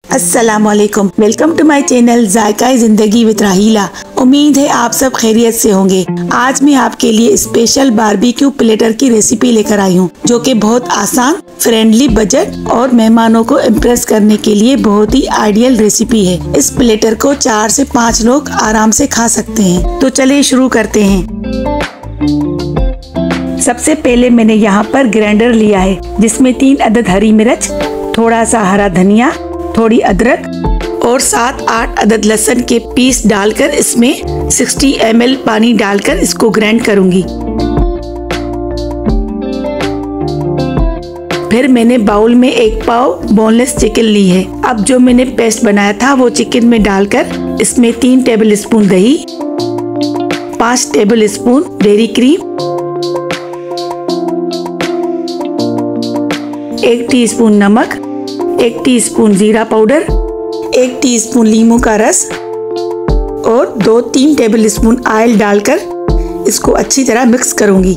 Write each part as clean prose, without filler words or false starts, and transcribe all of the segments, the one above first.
अस्सलामुअलैकुम, welcome to my channel Zaika Zindagi with राहीला। उम्मीद है आप सब खैरियत से होंगे। आज मैं आपके लिए स्पेशल बारबेक्यू प्लेटर की रेसिपी लेकर आई हूँ, जो कि बहुत आसान, फ्रेंडली बजट और मेहमानों को इम्प्रेस करने के लिए बहुत ही आइडियल रेसिपी है। इस प्लेटर को 4 से 5 लोग आराम से खा सकते हैं। तो चलिए शुरू करते हैं। सबसे पहले मैंने यहाँ पर ग्राइंडर लिया है, जिसमें 3 अदद हरी मिर्च, थोड़ा सा हरा धनिया, थोड़ी अदरक और 7-8 अदद लहसुन के पीस डालकर इसमें 60 ml पानी डालकर इसको ग्राइंड करूंगी। फिर मैंने बाउल में 1 पाव बोनलेस चिकन ली है। अब जो मैंने पेस्ट बनाया था वो चिकन में डालकर इसमें 3 टेबल स्पून दही, 5 tablespoon dairy cream, 1 teaspoon नमक, 1 टीस्पून जीरा पाउडर, 1 टीस्पून नींबू का रस और 2-3 टेबल स्पून ऑयल डालकर इसको अच्छी तरह मिक्स करूंगी।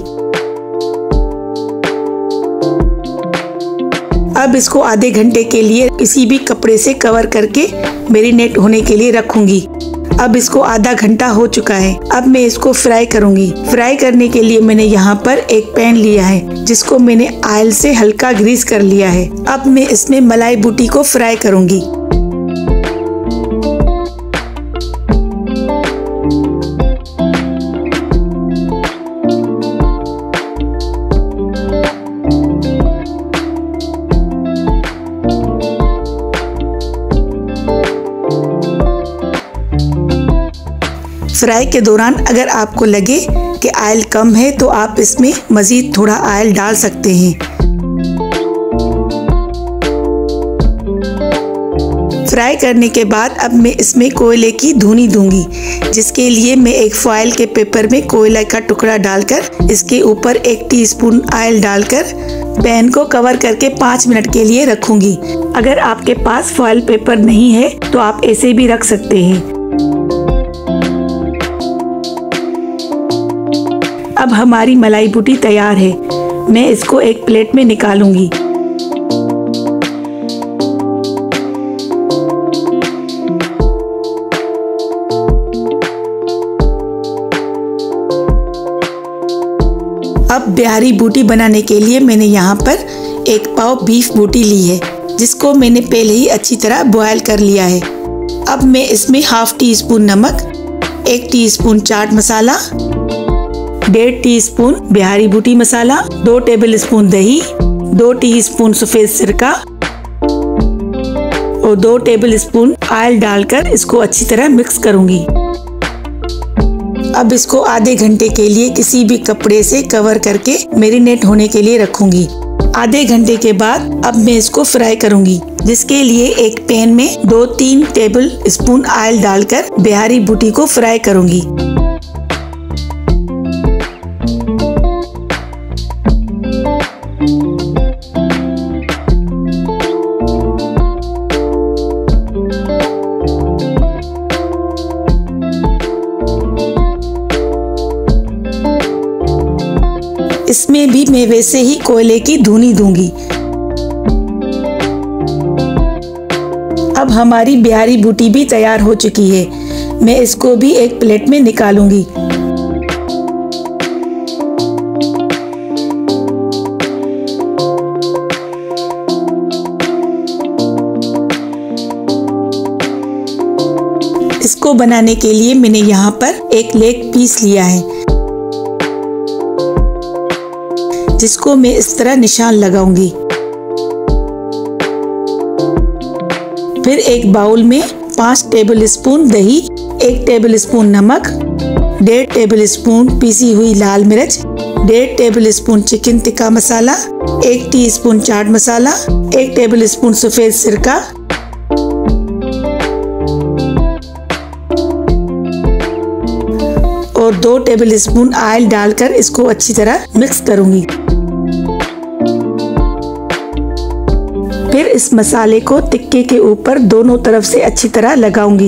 अब इसको आधे घंटे के लिए किसी भी कपड़े से कवर करके मैरिनेट होने के लिए रखूंगी। अब इसको आधा घंटा हो चुका है। अब मैं इसको फ्राई करूंगी। फ्राई करने के लिए मैंने यहाँ पर एक पैन लिया है, जिसको मैंने ऑयल से हल्का ग्रीस कर लिया है। अब मैं इसमें मलाई बूटी को फ्राई करूंगी। फ्राई के दौरान अगर आपको लगे कि ऑयल कम है तो आप इसमें मजीद थोड़ा ऑयल डाल सकते हैं। फ्राई करने के बाद अब मैं इसमें कोयले की धुनी दूंगी, जिसके लिए मैं एक फॉयल के पेपर में कोयला का टुकड़ा डालकर इसके ऊपर 1 टीस्पून ऑयल डालकर पैन को कवर करके 5 मिनट के लिए रखूंगी। अगर आपके पास फॉयल पेपर नहीं है तो आप ऐसे भी रख सकते हैं। अब हमारी मलाई बूटी तैयार है। मैं इसको एक प्लेट में निकालूंगी। अब बिहारी बूटी बनाने के लिए मैंने यहाँ पर 1 पाव बीफ बूटी ली है, जिसको मैंने पहले ही अच्छी तरह बॉयल कर लिया है। अब मैं इसमें 1/2 टीस्पून नमक, 1 टीस्पून चाट मसाला, 1.5 टीस्पून बिहारी बूटी मसाला, 2 टेबल स्पून दही, 2 टीस्पून सफेद सिरका और 2 टेबल स्पून ऑयल डालकर इसको अच्छी तरह मिक्स करूंगी। अब इसको आधे घंटे के लिए किसी भी कपड़े से कवर करके मैरिनेट होने के लिए रखूंगी। आधे घंटे के बाद अब मैं इसको फ्राई करूंगी, जिसके लिए एक पैन में 2-3 टेबल स्पून ऑयल डालकर बिहारी बूटी को फ्राई करूंगी। इसमें भी मैं वैसे ही कोयले की धुनी दूंगी। अब हमारी बिहारी बूटी भी तैयार हो चुकी है। मैं इसको भी एक प्लेट में निकालूंगी। इसको बनाने के लिए मैंने यहाँ पर एक लेग पीस लिया है, जिसको मैं इस तरह निशान लगाऊंगी। फिर एक बाउल में 5 टेबल स्पून दही, 1 टेबल स्पून नमक, 1.5 टेबल स्पून पीसी हुई लाल मिर्च, 1.5 टेबल स्पून चिकन टिक्का मसाला, 1 टीस्पून चाट मसाला, 1 टेबल स्पून सफेद सिरका और 2 टेबल स्पून ऑयल डालकर इसको अच्छी तरह मिक्स करूंगी। फिर इस मसाले को टिक्के के ऊपर दोनों तरफ से अच्छी तरह लगाऊंगी।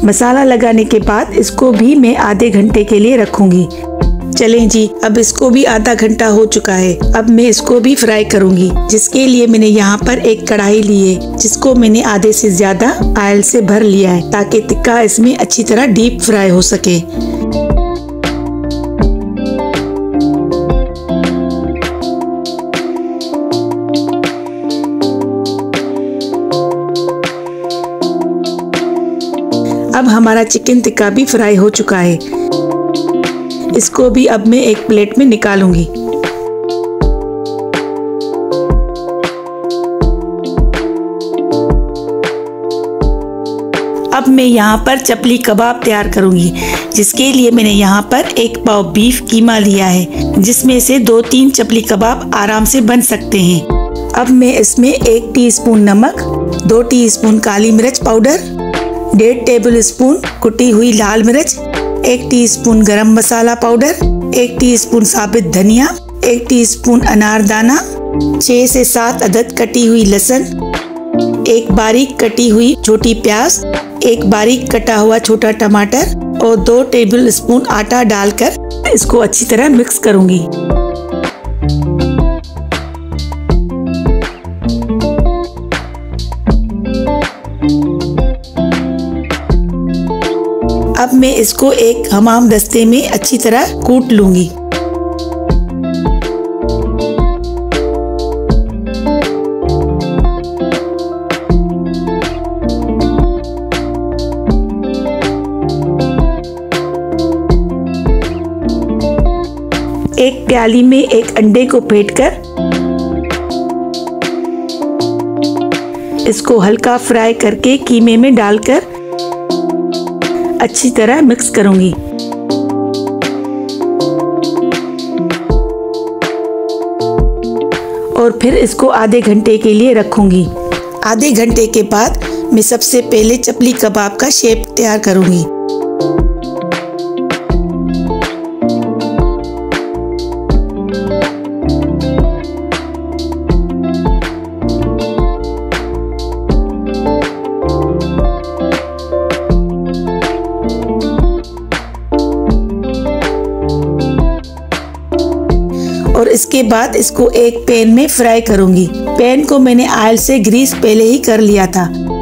मसाला लगाने के बाद इसको भी मैं आधे घंटे के लिए रखूंगी। चलें जी, अब इसको भी आधा घंटा हो चुका है। अब मैं इसको भी फ्राई करूंगी, जिसके लिए मैंने यहाँ पर एक कढ़ाई ली है, जिसको मैंने आधे से ज्यादा ऑयल से भर लिया है, ताकि टिक्का इसमें अच्छी तरह डीप फ्राई हो सके। अब हमारा चिकन टिक्का भी फ्राई हो चुका है। इसको भी अब मैं एक प्लेट में निकालूंगी। अब मैं यहाँ पर चपली कबाब तैयार करूंगी, जिसके लिए मैंने यहाँ पर 1 पाव बीफ कीमा लिया है, जिसमें से 2-3 चपली कबाब आराम से बन सकते हैं। अब मैं इसमें 1 टीस्पून नमक, 2 टीस्पून काली मिर्च पाउडर, 1.5 टेबल स्पून कुटी हुई लाल मिर्च, 1 टीस्पून गरम मसाला पाउडर, 1 टीस्पून साबित धनिया, 1 टीस्पून अनारदाना, 6 से 7 अदद कटी हुई लहसुन, 1 बारीक कटी हुई छोटी प्याज, 1 बारीक कटा हुआ छोटा टमाटर और 2 टेबल स्पून आटा डालकर इसको अच्छी तरह मिक्स करूंगी। अब मैं इसको एक हमाम दस्ते में अच्छी तरह कूट लूंगी। एक प्याली में एक अंडे को फेंटकर इसको हल्का फ्राई करके कीमे में डालकर अच्छी तरह मिक्स करूंगी। और फिर इसको आधे घंटे के लिए रखूंगी। आधे घंटे के बाद मैं सबसे पहले चपली कबाब का शेप तैयार करूंगी। और इसके बाद इसको एक पैन में फ्राई करूंगी। पैन को मैंने ऑयल से ग्रीस पहले ही कर लिया था।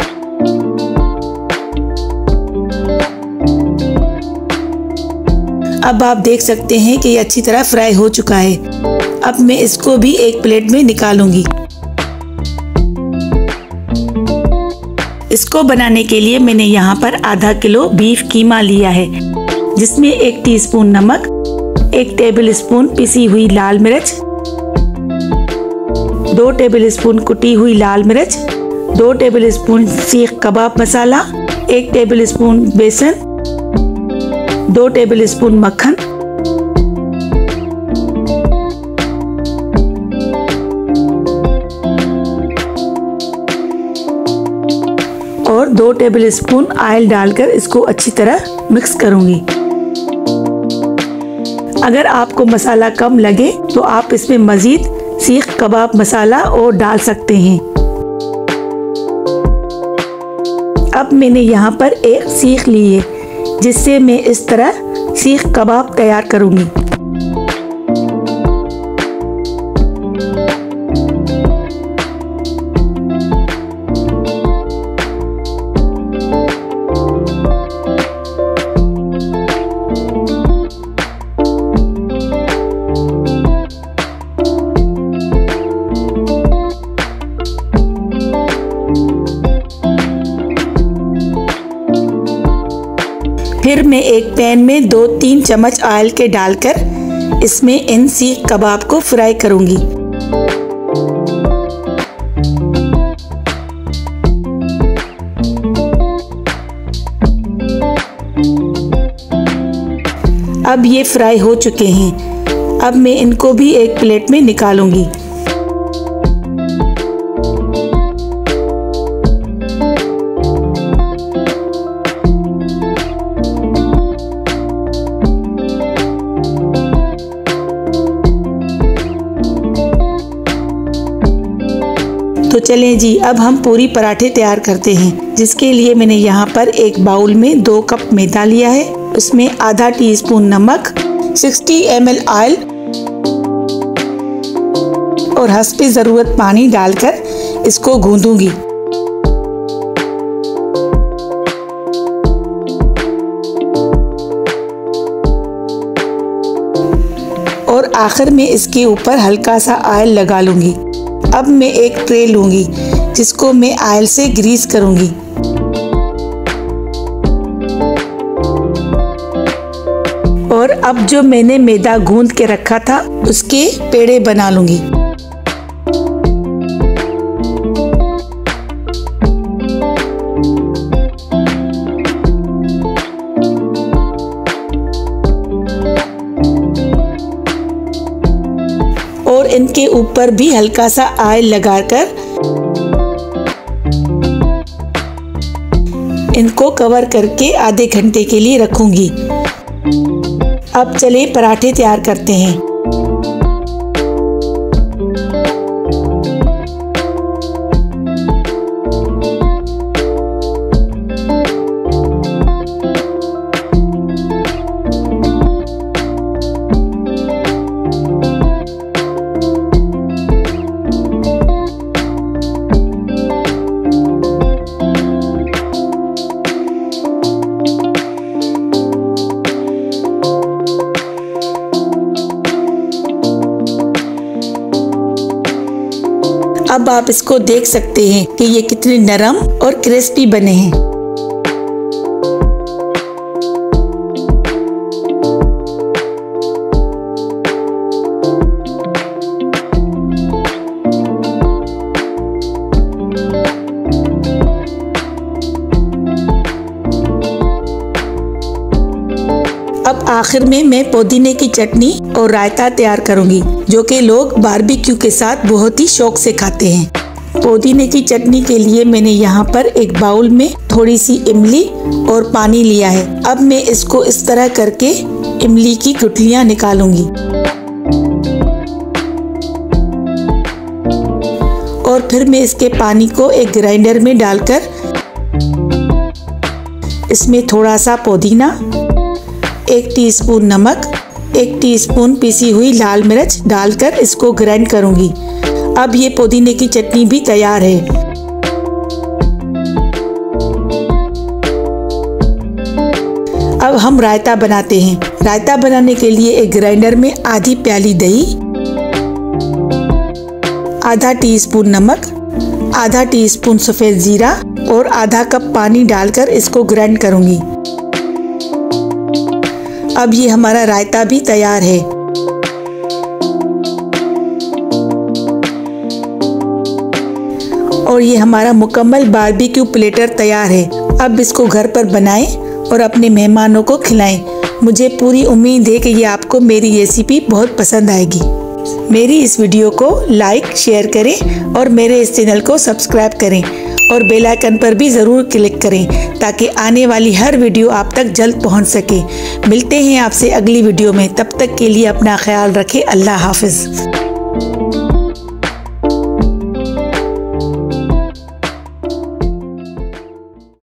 अब आप देख सकते हैं कि ये अच्छी तरह फ्राई हो चुका है। अब मैं इसको भी एक प्लेट में निकालूंगी। इसको बनाने के लिए मैंने यहाँ पर आधा किलो बीफ कीमा लिया है, जिसमें 1 टीस्पून नमक, 1 टेबल स्पून पिसी हुई लाल मिर्च, 2 टेबल स्पून कुटी हुई लाल मिर्च, 2 टेबल स्पून सीख कबाब मसाला, 1 टेबल स्पून बेसन, 2 टेबल स्पून मक्खन, और 2 टेबल स्पून ऑयल डालकर इसको अच्छी तरह मिक्स करूंगी। अगर आपको मसाला कम लगे तो आप इसमें मजीद सीख कबाब मसाला और डाल सकते हैं। अब मैंने यहाँ पर एक सीख ली है, जिससे मैं इस तरह सीख कबाब तैयार करूंगी। फिर मैं एक पैन में 2-3 चम्मच ऑयल के डालकर इसमें इन सीख कबाब को फ्राई करूंगी। अब ये फ्राई हो चुके हैं। अब मैं इनको भी एक प्लेट में निकालूंगी। तो चलें जी, अब हम पूरी पराठे तैयार करते हैं, जिसके लिए मैंने यहाँ पर एक बाउल में 2 कप मैदा लिया है। उसमें आधा टीस्पून नमक, 60 ml ऑयल और हस्बे ज़रूरत पानी डालकर इसको गूंदूंगी। और आखिर में इसके ऊपर हल्का सा ऑयल लगा लूंगी। अब मैं एक ट्रे लूंगी जिसको मैं ऑयल से ग्रीस करूंगी। और अब जो मैंने मैदा गूंद के रखा था उसके पेड़े बना लूंगी। और इनके ऊपर भी हल्का सा ऑयल लगाकर इनको कवर करके आधे घंटे के लिए रखूंगी। अब चले पराठे तैयार करते हैं। अब आप इसको देख सकते हैं कि ये कितने नरम और क्रिस्पी बने हैं। अब आखिर में मैं पुदीने की चटनी और रायता तैयार करूंगी, जो कि लोग बारबेक्यू के साथ बहुत ही शौक से खाते हैं। पुदीने की चटनी के लिए मैंने यहाँ पर एक बाउल में थोड़ी सी इमली और पानी लिया है। अब मैं इसको इस तरह करके इमली की गुठलियाँ निकालूंगी और फिर मैं इसके पानी को एक ग्राइंडर में डालकर इसमें थोड़ा सा पुदीना, 1 टीस्पून नमक, 1 टीस्पून पिसी हुई लाल मिर्च डालकर इसको ग्राइंड करूंगी। अब ये पुदीने की चटनी भी तैयार है। अब हम रायता बनाते हैं। रायता बनाने के लिए एक ग्राइंडर में आधी प्याली दही, आधा टीस्पून नमक, आधा टीस्पून सफ़ेद जीरा और आधा कप पानी डालकर इसको ग्राइंड करूंगी। अब ये हमारा रायता भी तैयार है। और ये हमारा मुकम्मल बारबेक्यू प्लेटर तैयार है। अब इसको घर पर बनाएं और अपने मेहमानों को खिलाएं। मुझे पूरी उम्मीद है कि ये आपको मेरी रेसिपी बहुत पसंद आएगी। मेरी इस वीडियो को लाइक, शेयर करें और मेरे इस चैनल को सब्सक्राइब करें और बेल आइकन पर भी ज़रूर क्लिक करें ताकि आने वाली हर वीडियो आप तक जल्द पहुंच सके। मिलते हैं आपसे अगली वीडियो में। तब तक के लिए अपना ख्याल रखें। अल्लाह हाफिज़।